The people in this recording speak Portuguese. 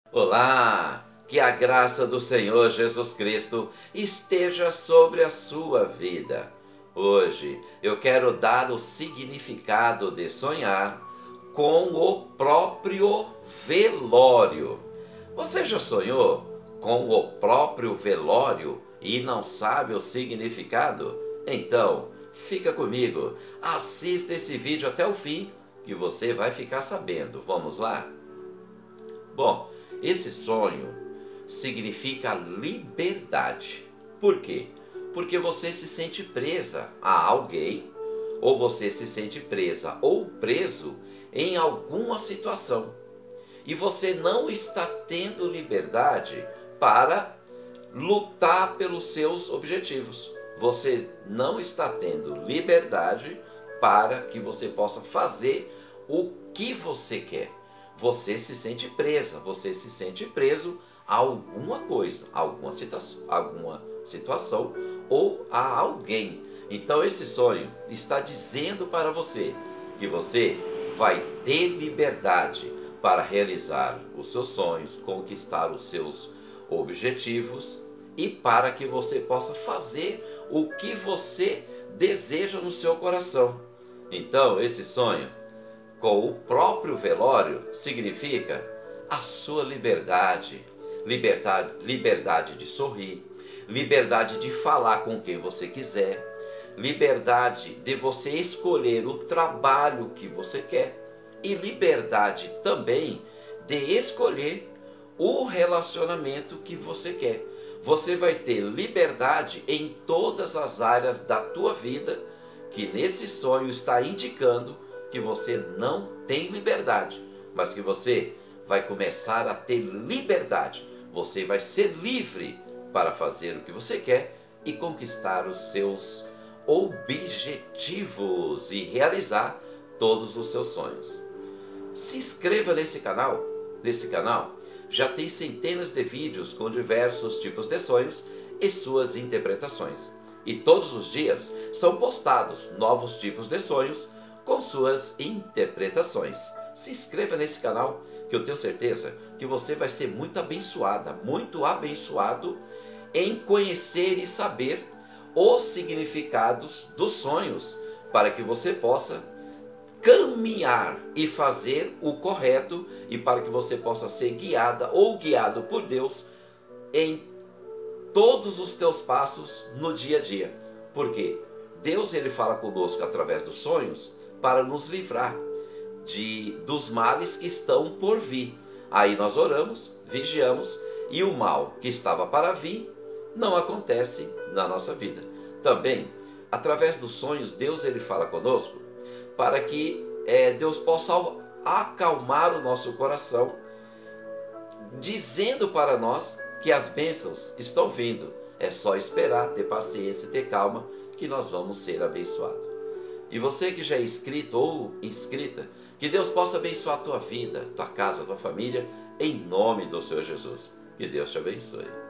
Olá! Que a graça do Senhor Jesus Cristo esteja sobre a sua vida. Hoje eu quero dar o significado de sonhar com o próprio velório. Você já sonhou com o próprio velório e não sabe o significado? Então, fica comigo, assista esse vídeo até o fim que você vai ficar sabendo. Vamos lá? Bom, esse sonho significa liberdade. Por quê? Porque você se sente presa a alguém, ou você se sente presa ou preso em alguma situação. E você não está tendo liberdade para lutar pelos seus objetivos. Você não está tendo liberdade para que você possa fazer o que você quer. Você se sente presa, você se sente preso a alguma coisa, a alguma situação ou a alguém. Então esse sonho está dizendo para você que você vai ter liberdade para realizar os seus sonhos, conquistar os seus objetivos e para que você possa fazer o que você deseja no seu coração. Então esse sonho com o próprio velório significa a sua liberdade, liberdade de sorrir, liberdade de falar com quem você quiser, liberdade de você escolher o trabalho que você quer e liberdade também de escolher o relacionamento que você quer. Você vai ter liberdade em todas as áreas da tua vida que nesse sonho está indicando que você não tem liberdade, mas que você vai começar a ter liberdade. Você vai ser livre para fazer o que você quer e conquistar os seus objetivos e realizar todos os seus sonhos. Se inscreva nesse canal. Nesse canal já tem centenas de vídeos com diversos tipos de sonhos e suas interpretações. E todos os dias são postados novos tipos de sonhos com suas interpretações. Se inscreva nesse canal que eu tenho certeza que você vai ser muito abençoada, muito abençoado em conhecer e saber os significados dos sonhos para que você possa caminhar e fazer o correto e para que você possa ser guiada ou guiado por Deus em todos os teus passos no dia a dia. Porque Deus ele fala conosco através dos sonhos para nos livrar dos males que estão por vir. Aí nós oramos, vigiamos e o mal que estava para vir não acontece na nossa vida. Também, através dos sonhos, Deus ele fala conosco para que Deus possa acalmar o nosso coração, dizendo para nós que as bênçãos estão vindo. É só esperar, ter paciência e ter calma que nós vamos ser abençoados. E você que já é inscrito ou inscrita, que Deus possa abençoar a tua vida, tua casa, tua família, em nome do Senhor Jesus. Que Deus te abençoe.